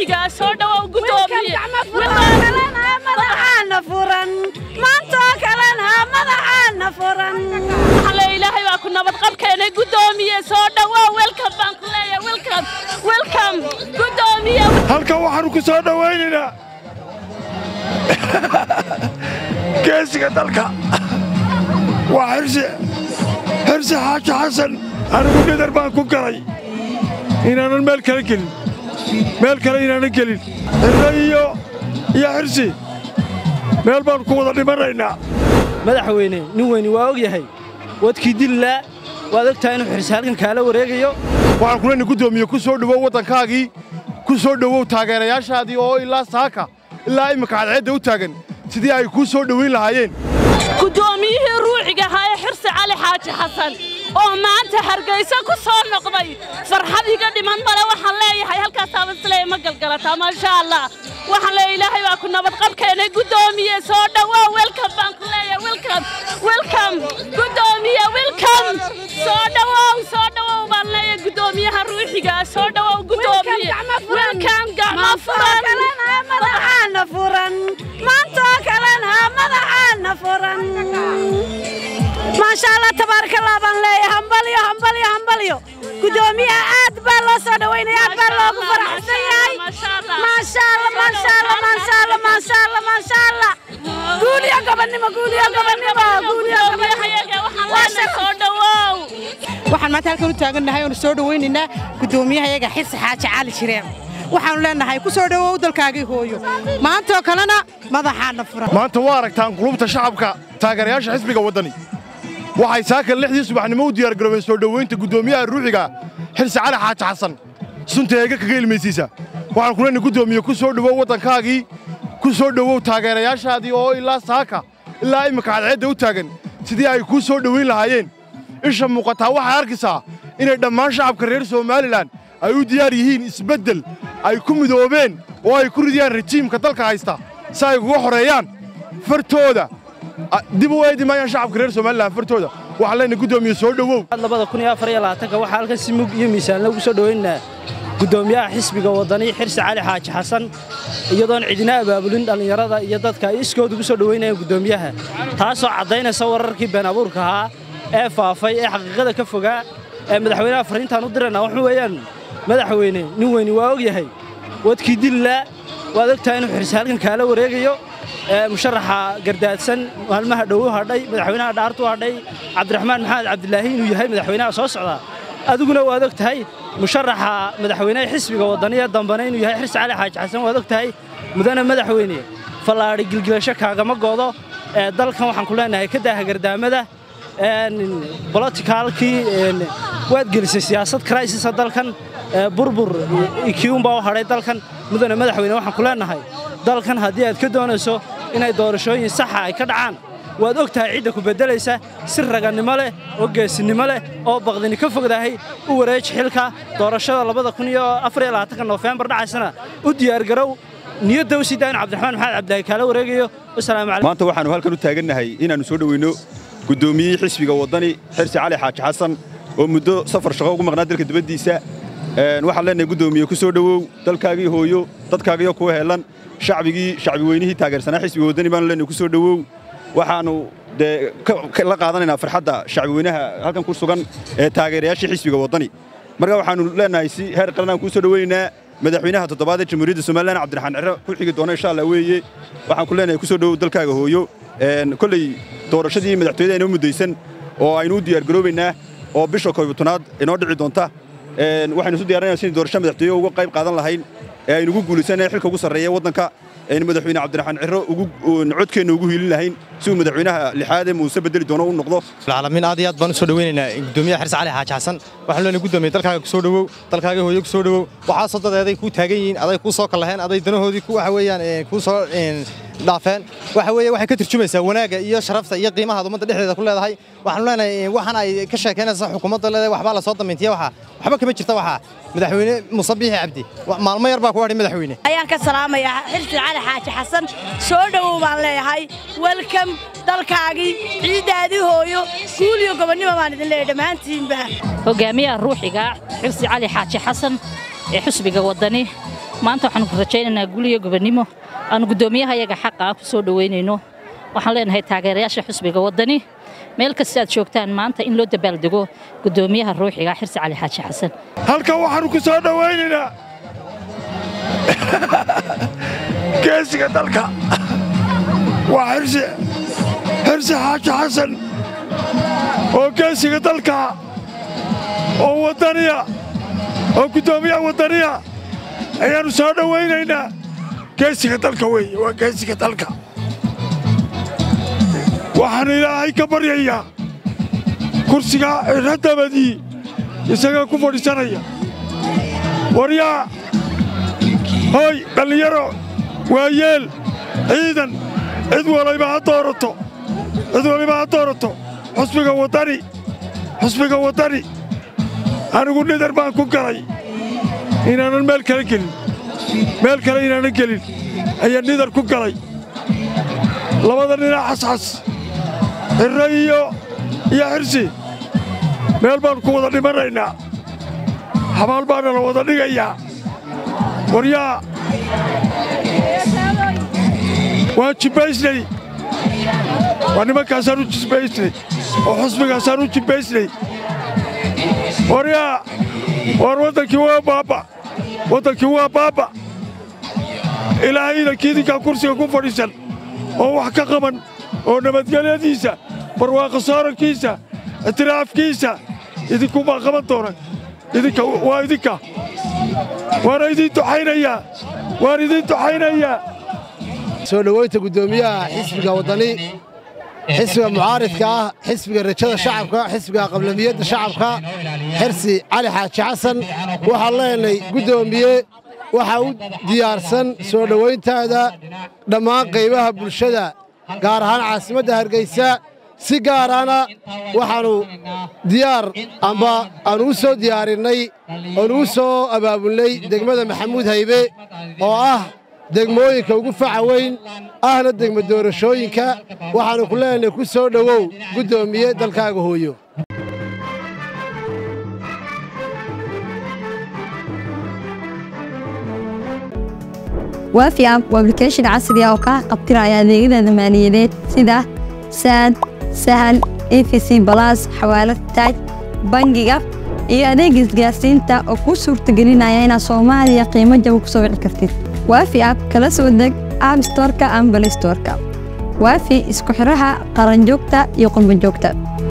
روحي سو دواو قدومي مدحنا فرن ما انتو كلنا مدحنا فرن على إلهي وكنا بتقبك أنا قدومي سو دواو ويلكم بانكليا ويلكم قدومي halka waxaanu ku soo dhaweynayna geesiga dalka waa xirsi xaaji xasan anigu dhidar baan ku galay inaanan meel kale inaanan gelin xirrayo iyo xirsi meel baan ku wada dhimanaynaa madaxweyne nin weyni waa og yahay wadkii dillaa waad ogtahay inuu xirsi halkan kaala wareegayo waxaan ku leenahay gudoomiye ku soo dhawow waddankaagii ku soo dhawow taageerayaashaadii oo ilaa saaka ilaa imika cadceedda u taagan sidii ay ku soo dhaweyn lahaayeen guddoomiyihii ruuxiga ahaa xirsi cali xaaji xasan oo maanta hargeysa ku soo noqday farxad iga dhiman male waxaan leeyahay halkaas aabasleey ma galgalata ma sha Allah waxaan leeyahay ilaahay waa ku nabad qabkeenay guddoomiye soo dhawow welcome baan ku leeyahay welcome guddoomiye welcome soo dhawow baan leeyahay guddoomiyaha ruuxiga soo dhawow guddoomiye welcome gacmo furan madaxana furan maanta kalena madaxana furan ما شاء الله تبارك الله بان لي همبليو قدوميها عاد بالله صدوين عاد بالله فرحتي ما شاء الله قولي يا قبني ما قولي يا waxaan maanta halkan u taaganahay oo soo dhaweynayna gudoomiyaha xirsi xaaji cali shireen waxaan leenahay ku soo dhawow dalkaagii hooyo maanta kalena madaxana furan maanta waa aragtaan qulubta shacabka taageerayaasha xisbiga wadani waxay saaka 6 subaxnimo u diyaar garoobeen soo dhaweynta gudoomiyaha ruuxiga xirsi cali xaaji xasan sunteega kaga ilmeysiisa waxaan ku leenahay gudoomiye ku soo dhawow waddankaagii ku soo dhawow taageerayaashaadii oo ilaa saaka ilaa imika cadceedda u taagan sidii ay ku soo dhaweyn lahaayeen isha muuqataa waxay arkaysaa inay dhammaan shacabka reer Soomaaliland ay u diyaar yihiin isbeddel ay ku midoobeen oo ay ku ridiyaan rejiimka dalka haysta si ay ugu xoreeyaan fartooda dib u eedimayaan shacabka reer Soomaaliland fartooda waxa leenahay gudoomiye soo dhawow 2024 waxa halkan si mug iyo miisaan lagu soo dhaweynaa gudoomiyaha xisbiga wadani xirsi cali xaaji xasan iyadoon cidina abaabulin dhalinyarada iyo dadka ay iskood ugu soo dhaweynayaan gudoomiyaha taasoo cadeynaysa wararkii been abuurka ahaa ee faafay ee xaqiiqada ka fogaa ee madaxweynaha fariintan u dirana wuxuu weeyaan madaxweyne nin weyni waa og yahay wadkii dillaa waad ogtahay inuu xirsi halkan kaala wareegayo musharaxa gardaadsan maalmaha dhow hadhay madaxweynaha dhaartu hadhay cabdiraxmaan maxamed cabdilaahi inuu yahay madaxweynaha soo socda adiguna waad ogtahay musharaxa madaxweynaha xisbiga wadaniga dambana inuu yahay xirsi cali xaaji xasan waad ogtahay mudane madaxweyne falaari gilgilasho kaagama goodo dalkan waxaan ku leenahay ka daaha gardaamada politicalkii waad gelisay siyaasad crisis dalkan burbur ikiun baa hadhay dalkan mudane madaxweyne waxaan ku leenahay dalkan haddii aad ka doonayso inay doorashooyin sax ah ay ka dhacaan waad ogtahay cidda ku bedelaysa si raganimo leh oo geesinimo leh oo baqdini ka fogdahay u wareej xilka doorashada 2024 November dhacaysana u diyaar garow niyadda u sidaan cabdiraxmaan maxamed cabdilaahi kala wareegayo assalaamu calaykum maanta waxaanu halkan u taaganahay inaanu soo dhaweyno gudoomiyaha xisbiga wadani xirsi cali xaaji xasan oo muddo safar shaqo ugu maqnaa dalka dibadiisa waxaan leenahay gudoomiye ku soo dhawow dalkaagii hooyo dadkaagii ku heelan shacbi weynihii taageersanaa xisbiga wadani baan leenahay ku soo dhawow waxaanu la qaadanaynaa farxadda shacbi weynaha halkan ku sugan ee taageerayaasha xisbiga wadani marka waxaanu leenahay si heer qaran ku soo dhaweynaynaa madaxweynaha toddobaad ee jamhuuriyadda Soomaaliland Cabdiraxmaan Ciro ku xigi doona insha Allah weeye waxaan ku leenahay ku soo dhawow dalkaaga hooyo kulay doorashadii madaxtooyada inoo mudaysan oo aynu u diyaar garoobaynaa oo bisha 11aad inoo dhici doonta waxaynu isu diyaarinaynaa sidii doorasho madaxtooyo uga qayb qaadan lahayn ee aynu ugu guulaysanay xilka ugu sarreeya waddanka aynu madaxweyne Cabdiraxmaan Ciro ugu codkeena ugu hiilin lahayn si uu madaxweynaha lixaad ee muuse bedeli doono u noqdo العالمين aad iyo aad baan soo dhaweynaynaa gudoomiyaha xirsi cali xaaji xasan waxaan leenahay gudoomiye dalkaaga ku soo dhawow dalkaaga hooyo ku soo dhawow waxa soo dadeeday ku taagan yihiin aday ku soo kala laheen aday danahoodii ku waxa weeyaan ku soo dhaafeen waxa weeye waxay ka turjumaysaa wanaaga iyo sharafta iyo qiimaha ummadda dhexdeeda ku leedahay waxaan leenahay waxaan ay ka sheekeynaysaa xukuumadda leedahay waxba la soo dameentiya waxba kama jirta waxa madaxweyne Muuse Biixi Cabdi maalmo yar baa ku hadhay madaxweyne ayaan ka salaamayaa xirsi cali xaaji xasan soo dhawow baan leeyahay welcome dalkaagii ciidaadii hooyo guuliyo gobonimo baan idin leeyahay dhamaantiinba hogaamiyaha ruuxiga xirsi cali xaaji xasan ee xisbiga wadani maanta waxaan ku rajaynaynaa guliyo gobonimo aan gudoomiyaha iyaga xaqa ah ku soo dhaweynayno waxaan leenahay taageerayaasha xisbiga wadani meel kasta aad joogtaan maanta in loo dabaaldego gudoomiyaha ruuxiga Xirsi Cali Xaaji Xasan halka waxaan ku soo dhaweynaynaa geesiga dalka waa Xirsi Xaaji Xasan oo geesiga dalka oo wadaniya oo gudoomiyaha wadaniya ayaanu soo dhaweynaynaa geesiga dalka weeye waa geesiga dalka waxaan ilaahay ka baryayaa kursiga ciradabadii isaga ku fadhiisanaya waryaa hoy dhalinyaro waayeel ciidan cid waliba ha doorato xusbiga wadani anigu nidar baan ku galay inaanan meel kale inaanan gelin ayaan nidar ku galay labada dhinac xasxas cirro iyo Xirsi meel baan ku wada dhimanaynaa xabaal baana la wada dhigayaa waryaa waan jibbaysnay waa nimankaasaan u jibbaysnay oo xusbigaasaan u jibbaysnay waryaa war waddankii waa baaba ilaahay idankii idinkaa kursiga ku fadhiisan oo wax ka qaban oo nabadgelyadiisa barwaaqo soorankiisa itiraafkiisa idinkuma qaban doonaan idinka waan idin duxaynayaa soo dhaweynta gudoomiyaha xisbiga wadani xisbiga mucaaridka ah xisbiga rajada shacabka xisbiga qablabiyada shacabka Xirsi Cali Xaaji Xasan waxaan leenahay gudoomiye waxa uu diyaarsan soo dhaweyntaada dhammaan qaybaha bulshada gaar ahaan caasimadda Hargeysa si gaar ahna waxaanu diyaar amba aanu soo diyaarinay oo soo abaabulnay degmada Maxamuud Haybe oo ah degmooyinka ugu faca weyn ahna degmo doorashooyinka waxaanu ku leenahay ku soo dhawow gudoomiye dalkaaga hooyo وافي اب وابلكيشن عصري oo ka qabtiraya adeegyada maaliyadeed sida SAD Sahal EFC Plus xawaalad taaj bangiga iyo adeeg isgaarsiinta oo ku suurtagelinaya inaad Soomaaliya qiimo jaban ku soo wici kartid وافي اب kala soo deg App Store-ka ama Play Store-ka وافي isku xiraha qaran joogta iyo qurban joogta